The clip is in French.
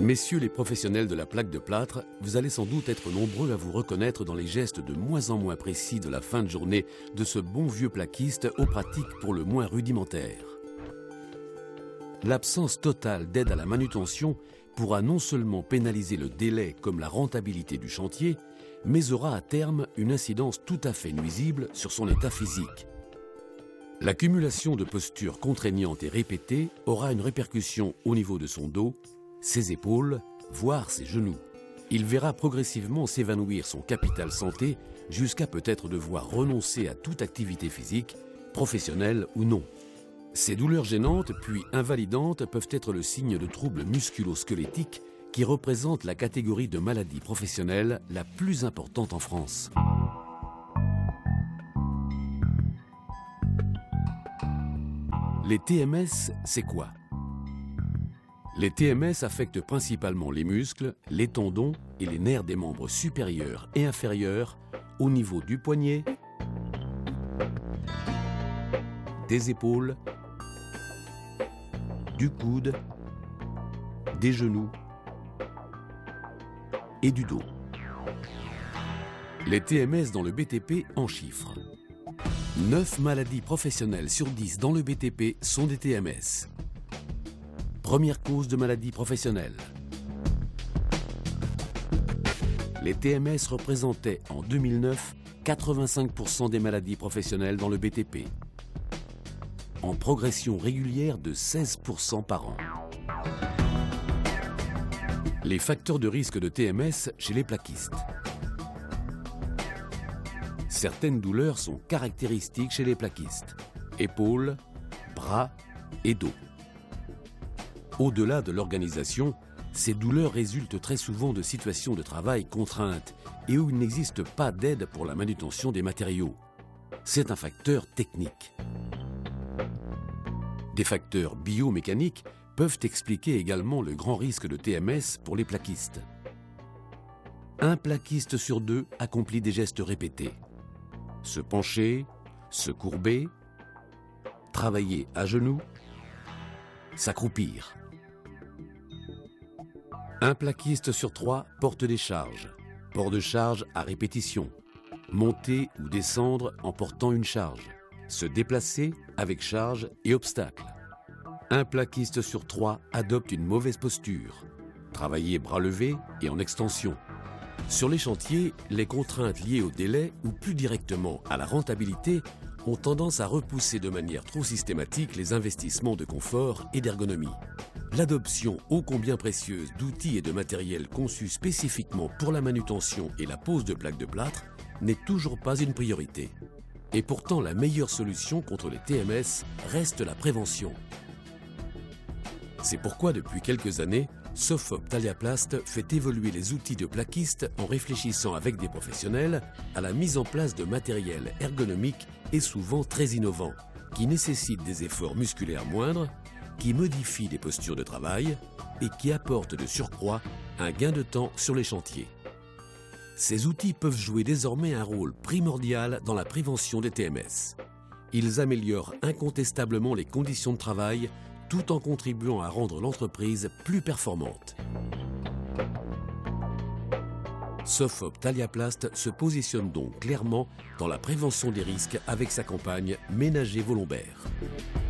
Messieurs les professionnels de la plaque de plâtre, vous allez sans doute être nombreux à vous reconnaître dans les gestes de moins en moins précis de la fin de journée de ce bon vieux plaquiste aux pratiques pour le moins rudimentaires. L'absence totale d'aide à la manutention pourra non seulement pénaliser le délai comme la rentabilité du chantier, mais aura à terme une incidence tout à fait nuisible sur son état physique. L'accumulation de postures contraignantes et répétées aura une répercussion au niveau de son dos, ses épaules, voire ses genoux. Il verra progressivement s'évanouir son capital santé jusqu'à peut-être devoir renoncer à toute activité physique, professionnelle ou non. Ces douleurs gênantes puis invalidantes peuvent être le signe de troubles musculo-squelettiques qui représentent la catégorie de maladies professionnelles la plus importante en France. Les TMS, c'est quoi? Les TMS affectent principalement les muscles, les tendons et les nerfs des membres supérieurs et inférieurs au niveau du poignet, des épaules, du coude, des genoux et du dos. Les TMS dans le BTP en chiffres. 9 maladies professionnelles sur 10 dans le BTP sont des TMS. Première cause de maladie professionnelle. Les TMS représentaient en 2009 85% des maladies professionnelles dans le BTP, en progression régulière de 16% par an. Les facteurs de risque de TMS chez les plaquistes. Certaines douleurs sont caractéristiques chez les plaquistes: épaules, bras et dos. Au-delà de l'organisation, ces douleurs résultent très souvent de situations de travail contraintes et où il n'existe pas d'aide pour la manutention des matériaux. C'est un facteur technique. Des facteurs biomécaniques peuvent expliquer également le grand risque de TMS pour les plaquistes. Un plaquiste sur 2 accomplit des gestes répétés. Se pencher, se courber, travailler à genoux, s'accroupir. Un plaquiste sur 3 porte des charges, port de charge à répétition, monter ou descendre en portant une charge, se déplacer avec charge et obstacle. Un plaquiste sur 3 adopte une mauvaise posture, travailler bras levés et en extension. Sur les chantiers, les contraintes liées au délai ou plus directement à la rentabilité ont tendance à repousser de manière trop systématique les investissements de confort et d'ergonomie. L'adoption ô combien précieuse d'outils et de matériel conçus spécifiquement pour la manutention et la pose de plaques de plâtre n'est toujours pas une priorité. Et pourtant, la meilleure solution contre les TMS reste la prévention. C'est pourquoi depuis quelques années, Sofop Taliaplast fait évoluer les outils de plaquistes en réfléchissant avec des professionnels à la mise en place de matériel ergonomique et souvent très innovant, qui nécessite des efforts musculaires moindres, qui modifie les postures de travail et qui apporte de surcroît un gain de temps sur les chantiers. Ces outils peuvent jouer désormais un rôle primordial dans la prévention des TMS. Ils améliorent incontestablement les conditions de travail tout en contribuant à rendre l'entreprise plus performante. Sofop Taliaplast se positionne donc clairement dans la prévention des risques avec sa campagne Ménager vos lombaires.